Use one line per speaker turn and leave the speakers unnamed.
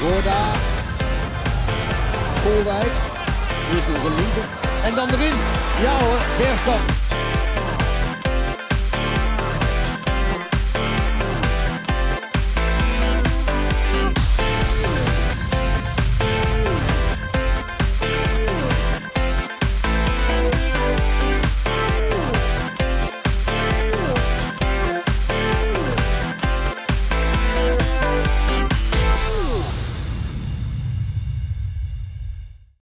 Roorda. Koolwijk. Nu is naar zijn linker. En dan erin. Ja hoor, Bergkamp.